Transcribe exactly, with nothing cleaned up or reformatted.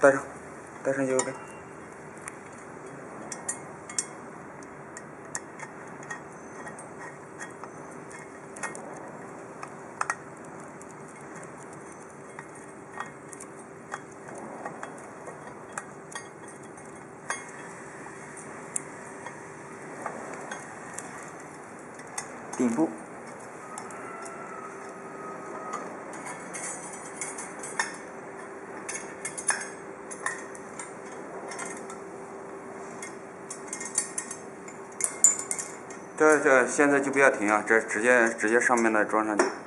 带上，带上右边。顶部。这这现在就不要停啊，这直接直接上面的装上去。